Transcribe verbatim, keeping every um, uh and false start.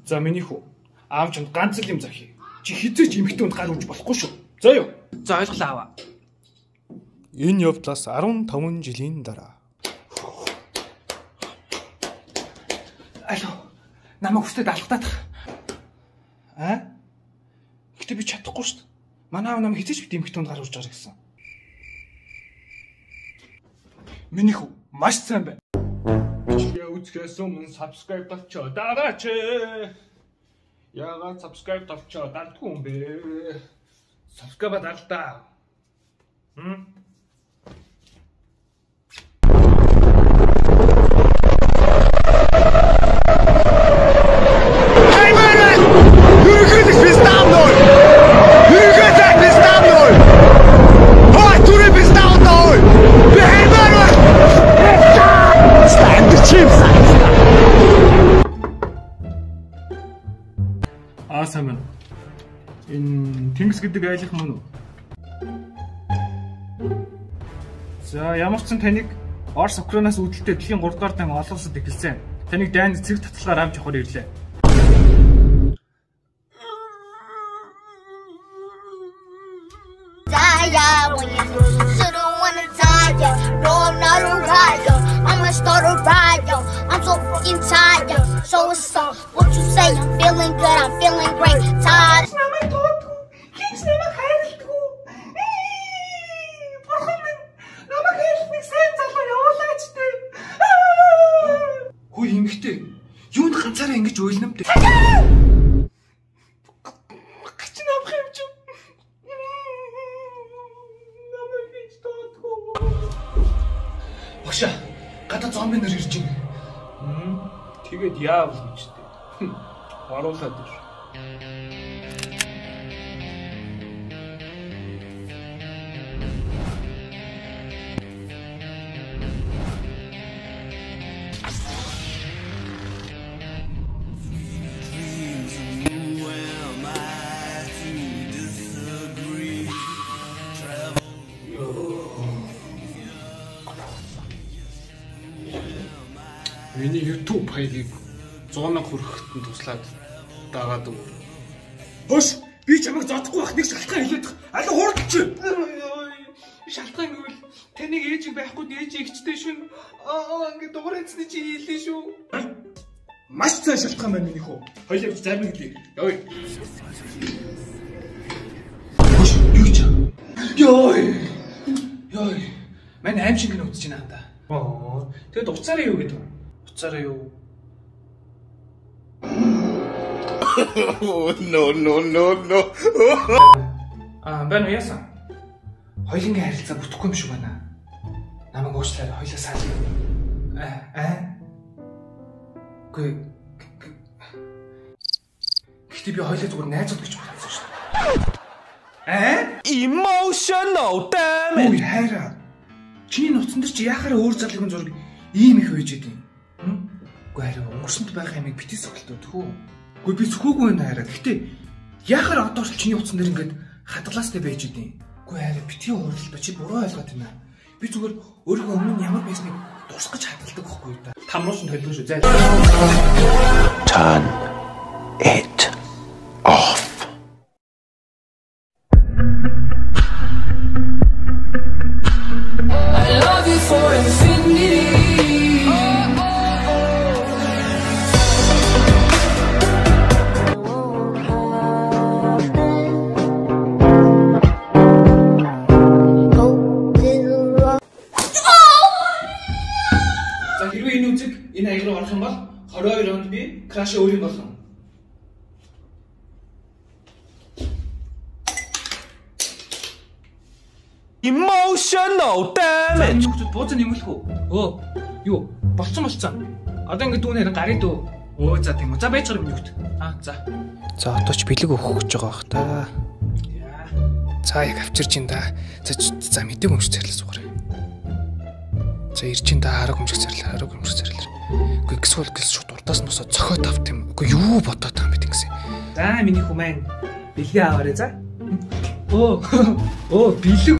За миний хүү. Аав ч ганц л юм захий. Чи хизээч эмэгтэй хүнд гар үрж болохгүй шүү. За юу? За ойлголаа аваа. Энэ явдлаас арван таван жилийн дараа. Алло. Намайг хүстэд алхтаадах. Аа? Гэтэ би чадахгүй шүү дээ. Манай аав намайг хизээч бит эмэгтэй хүнд гар үрж байгаа гэсэн. Миний хүү маш сайн байна. Бичлэгээ үзэхээс өмнө subscribe тавьчаа дараач. Яагаад subscribe тавьчаа дардгүй юм бэ? Subscribe дардаа. Хм? Асамын энэ Тengicc гэдэг айлах мөн үү? За ямар ч сан таныг Орос Украинаас үүдэлтэй дэлхийн гурав дахь дан олон улсад эхэлсэн. Таныг дайны цэрэг татлагаар авч явахаар ирлээ. I'm so fucking tired, so what's up? What you say? I'm feeling good, I'm feeling great. Tired. Намайг тоодгүй. Хинч намайг хайрлахгүй. Бурхан минь. Намайг хайрлахыг сайн залуу явуулаач дээ. Хүү эмэгтэй. Юунд ганцаараа ингэж уйлнам дээ. Гач намайг юм чи. Намайг хинч тоодгүй. Багшаа, гадаа зомби нар ирж байна. Тэгээд яавал гэжтэй. Оруулаад ир. Миний YouTube файлыг сто мянга хүрэхэд туслаад дагаад өг. Хөш, би чамайг зодохгүй бах нэг шалтгаан хэлээд бах. Алуу хуурч. Шалтгаан гэвэл таныг ээж байхгүй ээж эгчтэй шүн. Аа ингэ дуурайцны чи хэлээ шүү. Маш цаа шалтгаан байна миний хөө. Хоёлаа зарим хэлээ. Явъя. Хөш, юу гэж? Йой. Йой. Манай аим шиг нөтж байна хата. Аа. Тэгэд уцаараа юу гэдэг вэ? Уцаараа юу? No no no no. А бэн яасан? Хоёлынгийн харилцаа бүтэхгүй юм шиг байна. Намайг уучлаарай, хоёлаа сайн. Аа аа. Гүй. Гэхдээ би хоёлаа зүгээр найзууд гэж бодсон шүү дээ. Аа? Emotional damage. Ой хайраа. Чиний нуцсан дээр чи яхаараа өөр залгын зураг ийм их байж идэв. Гүй хараа өнгөрсөнд байх ямиг битээ сохолтоо тхүү. Гүй би зөвхөөгүй байна хараа. Гэхдээ яхаар одоо ч чиний утсан дээр ингээд хадгалаастай байж идэв. Гүй хараа битгий уурал ба чи буруу ойлгоод байна. Би зүгээр өөрийнхөө өмнө ямар байсныг дурсгаж хадгалдаг байхгүй юу да. Тамруус нь толино шүү. Зай. Turn it off. I love you for infinity. Энэ аягаар орох юм бол двадцать two онд би краш өөрийн болно. Emotional damage. Бүгд бууцан нэмэлэх үү? Өө, юу? Болцсон болцсон. Одоо ингэ дүүнээр гарын дөө. Өө за тийм үү. За байж гараа минийхт. Аа за. За отооч бэлэг өгөх гэж байгаа бах та. Яа. За яг авчирч ин да. За за мэдээг өмч царлаа сугаар. За ирж ин да хараг өмч царлаа, хараг өмч царлаа. Үгүй эсвэл гэл шууд урдаас нь босоо цохоод авт юм. Үгүй юу бодоод байгаа юм бэ гэсэн. За миний хүмүүс бэлгээ аваарай за. Оо. Оо бэлэг